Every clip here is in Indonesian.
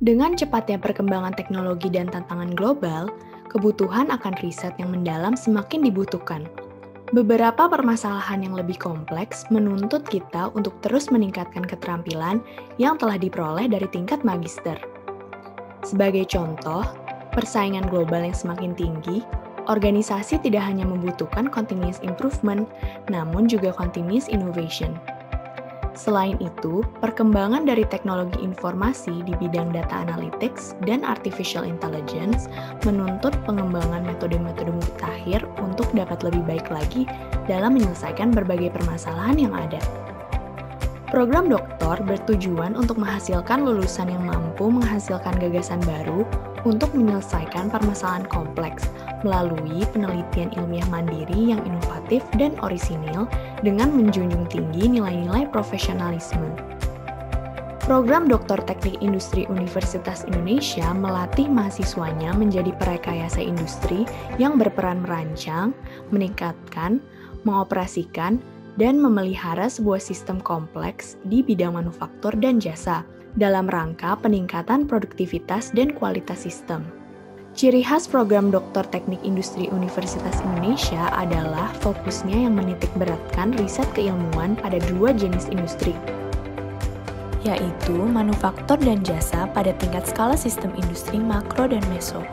Dengan cepatnya perkembangan teknologi dan tantangan global, kebutuhan akan riset yang mendalam semakin dibutuhkan. Beberapa permasalahan yang lebih kompleks menuntut kita untuk terus meningkatkan keterampilan yang telah diperoleh dari tingkat magister. Sebagai contoh, persaingan global yang semakin tinggi, organisasi tidak hanya membutuhkan continuous improvement, namun juga continuous innovation. Selain itu, perkembangan dari teknologi informasi di bidang data analytics dan artificial intelligence menuntut pengembangan metode-metode mutakhir untuk dapat lebih baik lagi dalam menyelesaikan berbagai permasalahan yang ada. Program doktor bertujuan untuk menghasilkan lulusan yang mampu menghasilkan gagasan baru untuk menyelesaikan permasalahan kompleks melalui penelitian ilmiah mandiri yang inovatif dan orisinil dengan menjunjung tinggi nilai-nilai profesionalisme. Program Doktor Teknik Industri Universitas Indonesia melatih mahasiswanya menjadi perekayasa industri yang berperan merancang, meningkatkan, mengoperasikan, dan memelihara sebuah sistem kompleks di bidang manufaktur dan jasa dalam rangka peningkatan produktivitas dan kualitas sistem. Ciri khas program Doktor Teknik Industri Universitas Indonesia adalah fokusnya yang menitikberatkan riset keilmuan pada dua jenis industri, yaitu manufaktur dan jasa pada tingkat skala sistem industri makro dan meso.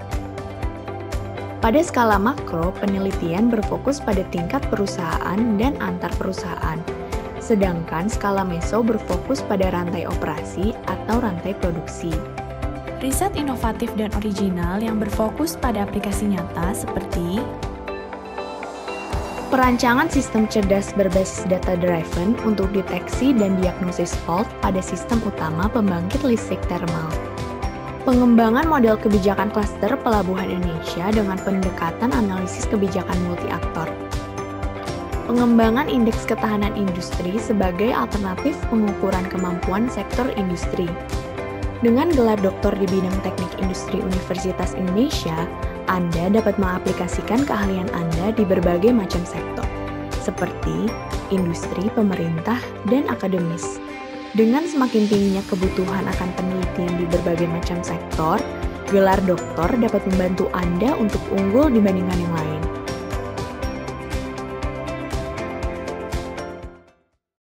Pada skala makro, penelitian berfokus pada tingkat perusahaan dan antar perusahaan, sedangkan skala meso berfokus pada rantai operasi atau rantai produksi. Riset inovatif dan original yang berfokus pada aplikasi nyata seperti perancangan sistem cerdas berbasis data-driven untuk deteksi dan diagnosis fault pada sistem utama pembangkit listrik termal. Pengembangan model kebijakan klaster pelabuhan Indonesia dengan pendekatan analisis kebijakan multi-aktor. Pengembangan indeks ketahanan industri sebagai alternatif pengukuran kemampuan sektor industri. Dengan gelar doktor di bidang teknik industri Universitas Indonesia, Anda dapat mengaplikasikan keahlian Anda di berbagai macam sektor, seperti industri, pemerintah, dan akademis. Dengan semakin tingginya kebutuhan akan penelitian di berbagai macam sektor, gelar doktor dapat membantu Anda untuk unggul dibandingkan yang lain.